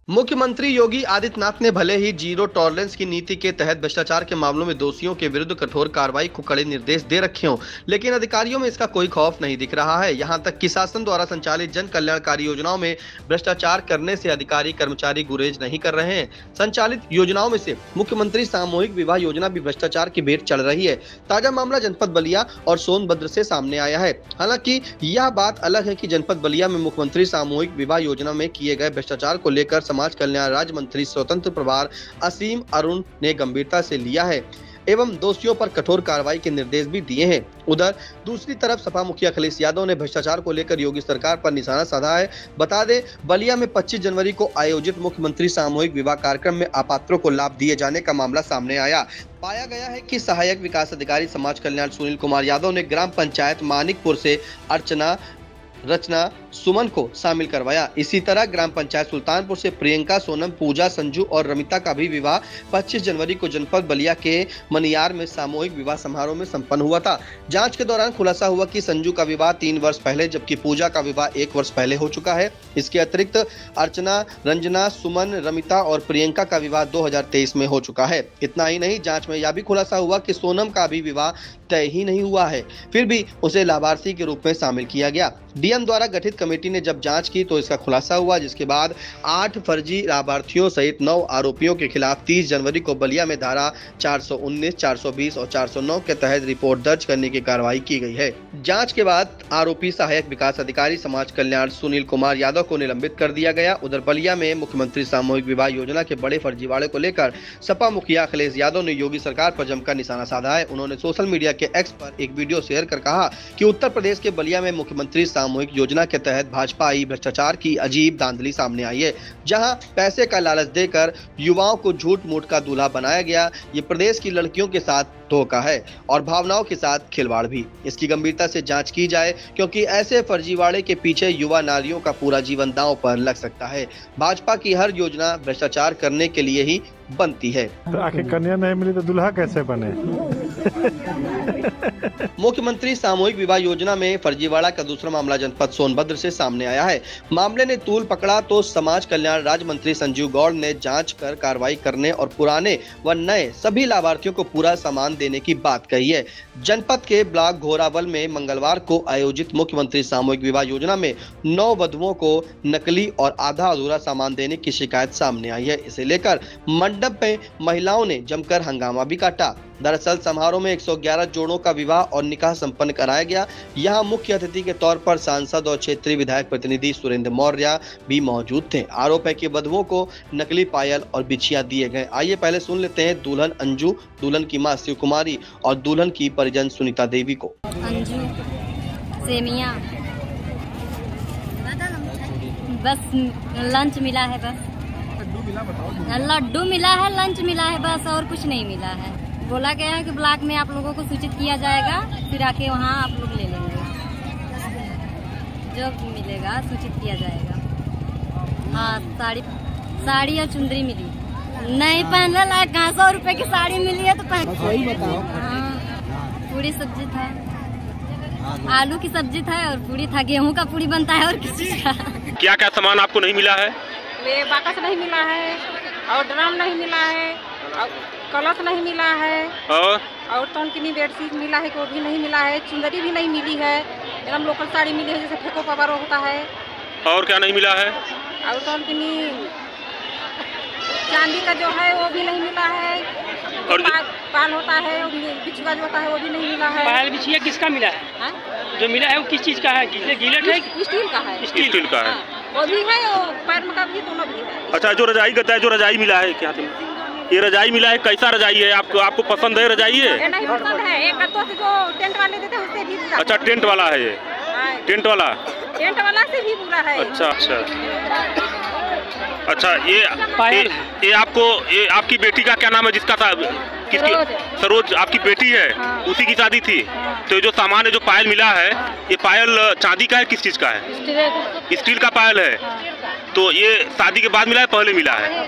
मुख्यमंत्री योगी आदित्यनाथ ने भले ही जीरो टॉलरेंस की नीति के तहत भ्रष्टाचार के मामलों में दोषियों के विरुद्ध कठोर कार्रवाई को कड़े निर्देश दे रखे हों, लेकिन अधिकारियों में इसका कोई खौफ नहीं दिख रहा है। यहां तक कि शासन द्वारा संचालित जन कल्याणकारी योजनाओं में भ्रष्टाचार करने से अधिकारी कर्मचारी गुरेज नहीं कर रहे हैं। संचालित योजनाओं में से मुख्यमंत्री सामूहिक विवाह योजना भी भ्रष्टाचार की भेंट चढ़ रही है। ताजा मामला जनपद बलिया और सोनभद्र से सामने आया है। हालांकि यह बात अलग है कि जनपद बलिया में मुख्यमंत्री सामूहिक विवाह योजना में किए गए भ्रष्टाचार को लेकर समाज कल्याण राज्य मंत्री स्वतंत्र प्रभार असीम अरुण ने गंभीरता से लिया है एवं दोषियों पर कठोर कार्रवाई के निर्देश भी दिए हैं। उधर दूसरी तरफ सपा मुखिया अखिलेश यादव ने भ्रष्टाचार को लेकर योगी सरकार पर निशाना साधा है। बता दें, बलिया में 25 जनवरी को आयोजित मुख्यमंत्री सामूहिक विवाह कार्यक्रम में अपात्रों को लाभ दिए जाने का मामला सामने आया। पाया गया है कि सहायक विकास अधिकारी समाज कल्याण सुनील कुमार यादव ने ग्राम पंचायत मानिकपुर से अर्चना रचना सुमन को शामिल करवाया। इसी तरह ग्राम पंचायत सुल्तानपुर से प्रियंका, सोनम, पूजा, संजू और रमिता का भी विवाह 25 जनवरी को जनपद बलिया के मनियार में सामूहिक विवाह समारोह में संपन्न हुआ था। जांच के दौरान खुलासा हुआ कि संजू का विवाह 3 वर्ष पहले जबकि पूजा का विवाह 1 वर्ष पहले हो चुका है। इसके अतिरिक्त अर्चना, रंजना, सुमन, रमिता और प्रियंका का विवाह 2023 में हो चुका है। इतना ही नहीं, जाँच में यह भी खुलासा हुआ कि सोनम का भी विवाह तय ही नहीं हुआ है, फिर भी उसे लाभार्थी के रूप में शामिल किया गया। डीएम द्वारा गठित कमेटी ने जब जांच की तो इसका खुलासा हुआ, जिसके बाद 8 फर्जी लाभार्थियों सहित 9 आरोपियों के खिलाफ 30 जनवरी को बलिया में धारा 419, 420 और 409 के तहत रिपोर्ट दर्ज करने की कार्रवाई की गई है। जांच के बाद आरोपी सहायक विकास अधिकारी समाज कल्याण सुनील कुमार यादव को निलंबित कर दिया गया। उधर बलिया में मुख्यमंत्री सामूहिक विवाह योजना के बड़े फर्जीवाड़े को लेकर सपा मुखिया अखिलेश यादव ने योगी सरकार पर जमकर निशाना साधा है। उन्होंने सोशल मीडिया के एक्स पर एक वीडियो शेयर कर कहा कि उत्तर प्रदेश के बलिया में मुख्यमंत्री सामूहिक योजना के तहत भाजपा आई भ्रष्टाचार की अजीब धांधली सामने आई है, जहां पैसे का लालच देकर युवाओं को झूठ मूठ का दूल्हा बनाया गया। ये प्रदेश की लड़कियों के साथ धोखा है और भावनाओं के साथ खिलवाड़ भी। इसकी गंभीरता से जांच की जाए, क्योंकि ऐसे फर्जीवाड़े के पीछे युवा नारियों का पूरा जीवन दांव पर लग सकता है। भाजपा की हर योजना भ्रष्टाचार करने के लिए ही बनती है। तो आखिर कन्या नहीं मिली तो दूल्हा कैसे बने? मुख्यमंत्री सामूहिक विवाह योजना में फर्जीवाड़ा का दूसरा मामला जनपद सोनभद्र से सामने आया है। मामले ने तूल पकड़ा तो समाज कल्याण राज्य मंत्री संजीव गौड़ ने जांच कर कार्रवाई करने और पुराने व नए सभी लाभार्थियों को पूरा सामान देने की बात कही है। जनपद के ब्लॉक घोरावल में मंगलवार को आयोजित मुख्यमंत्री सामूहिक विवाह योजना में 9 वधुओं को नकली और आधा अधूरा सामान देने की शिकायत सामने आई है। इसे लेकर मंडप में महिलाओं ने जमकर हंगामा भी काटा। दरअसल समारोह में 111 जोड़ों का विवाह और निकाह संपन्न कराया गया। यहाँ मुख्य अतिथि के तौर पर सांसद और क्षेत्रीय विधायक प्रतिनिधि सुरेंद्र मौर्य भी मौजूद थे। आरोप है कि वधुओं को नकली पायल और बिछिया दिए गए। आइए पहले सुन लेते हैं दुल्हन अंजू, दुल्हन की मां शिव कुमारी और दुल्हन की परिजन सुनीता देवी को। अंजू, सेमिया, बस लंच मिला है, बस लड्डू मिला है, लंच मिला है, बस और कुछ नहीं मिला है। बोला गया है कि ब्लॉक में आप लोगों को सूचित किया जाएगा, फिर आके वहाँ आप लोग ले लेंगे, जो मिलेगा सूचित किया जाएगा। हाँ, साड़ी और चुंदरी मिली, नहीं पहनने लायक 100 रुपए की साड़ी मिली है तो पहन। पूरी सब्जी था, आलू की सब्जी था और पूरी था। गेहूं का पूरी बनता है और किसी का। क्या क्या सामान आपको नहीं मिला है? वे बाकस नहीं मिला है और ड्रम नहीं मिला है और कलश नहीं मिला है और तौन की बेडशीट मिला है कि वो भी नहीं मिला है। चुंदरी भी नहीं मिली है, एकदम लोकल साड़ी मिली है जैसे फेको पवार होता है। और क्या नहीं मिला है? और तौन की चांदी का जो है वो भी नहीं मिला है। और पाल होता है, बिछुआ जो होता है वो भी नहीं मिला है। पायल बिछिया किसका मिला है? हा? जो मिला है वो किस चीज का है? गीलेट है? स्टील का है। स्टील का है, वो भी है और पैर का भी, दोनों भी है। अच्छा, जो रजाई कहता है, जो रजाई मिला है, क्या ये रजाई मिला है? कैसा रजाई है? आपको पसंद है रजाई? है नहीं पसंद है। एक तो जो टेंट वाले देते हैं उससे भी। अच्छा, टेंट वाला है ये? टेंट वाला से भी पूरा है। अच्छा, ये आपकी बेटी का क्या नाम है? जिसका था किसकी? सरोज आपकी बेटी है? हाँ। उसी की शादी थी। हाँ। तो जो सामान है, जो पायल मिला है, ये पायल चांदी का है? किस चीज का है? स्टील का पायल है। हाँ। तो ये शादी के बाद मिला है, पहले मिला है?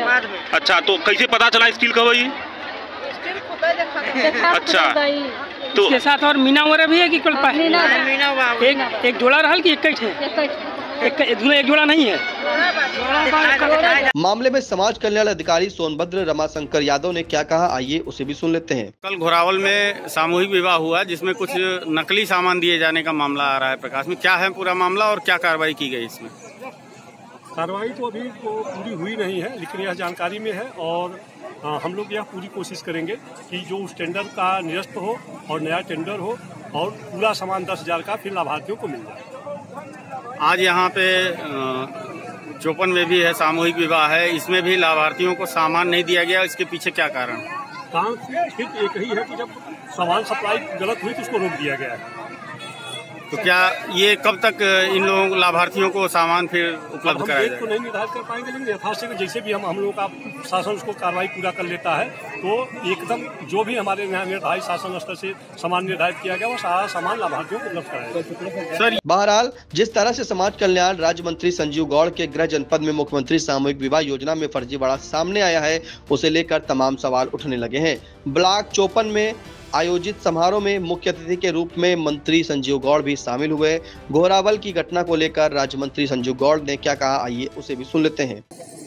अच्छा, तो कैसे पता चला स्टील का? वही अच्छा, तो इसके साथ और मीना वगैरह भी है कि कुल एक जोड़ा रहल कि एक एक जोड़ा नहीं है। मामले में समाज कल्याण अधिकारी सोनभद्र रमाशंकर यादव ने क्या कहा, आइए उसे भी सुन लेते हैं। कल घोरावल में सामूहिक विवाह हुआ जिसमें कुछ नकली सामान दिए जाने का मामला आ रहा है प्रकाश में। क्या है पूरा मामला और क्या कार्रवाई की गई इसमें? कार्रवाई तो अभी पूरी हुई नहीं है, लेकिन यह जानकारी में है और हम लोग यह पूरी कोशिश करेंगे कि जो उस टेंडर का निरस्त हो और नया टेंडर हो और पूरा सामान 10,000 का फिर लाभार्थियों को मिल जाए। आज यहाँ पे चौपन में भी है सामूहिक विवाह है, इसमें भी लाभार्थियों को सामान नहीं दिया गया, इसके पीछे क्या कारण? कारण सिर्फ एक ही है कि जब सामान सप्लाई गलत हुई तो उसको रोक दिया गया है। तो क्या ये कब तक इन लोगों लाभार्थियों को सामान फिर उपलब्ध कराया जाएगा? तो नहीं निर्धारित कर पाएंगे, लेकिन यथाशीघ्र जैसे भी हम लोगों का शासन उसको कार्रवाई पूरा कर लेता है तो एकदम जो भी हमारे निर्धारित शासन स्तर से सामान निर्धारित किया गया वो सारा सामान लाभार्थियों को उपलब्ध कराया जाएगा। बहरहाल जिस तरह से समाज कल्याण राज्य मंत्री संजीव गौड़ के गृह जनपद में मुख्यमंत्री सामूहिक विवाह योजना में फर्जीवाड़ा सामने आया है, उसे लेकर तमाम सवाल उठने लगे हैं। ब्लॉक 54 में आयोजित समारोह में मुख्य अतिथि के रूप में मंत्री संजीव गौड़ भी शामिल हुए। घोरावल की घटना को लेकर राज्य मंत्री संजीव गौड़ ने क्या कहा, आइए उसे भी सुन लेते हैं।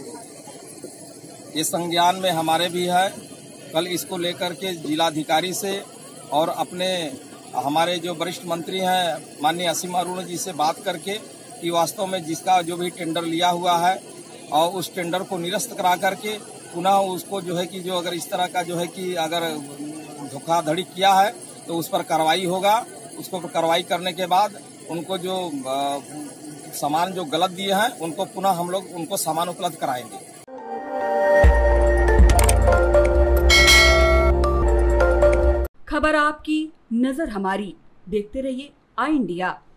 इस संज्ञान में हमारे भी है, कल इसको लेकर के जिलाधिकारी से और अपने हमारे जो वरिष्ठ मंत्री हैं माननीय असीम अरुण जी से बात करके कि वास्तव में जिसका जो भी टेंडर लिया हुआ है और उस टेंडर को निरस्त करा करके पुनः उसको जो है कि जो अगर इस तरह का जो है कि अगर धोखाधड़ी किया है तो उस पर कार्रवाई होगा। उसको कार्रवाई करने के बाद उनको जो सामान जो गलत दिए हैं उनको पुनः हम लोग उनको सामान उपलब्ध कराएंगे। खबर आपकी, नजर हमारी। देखते रहिए आई इंडिया।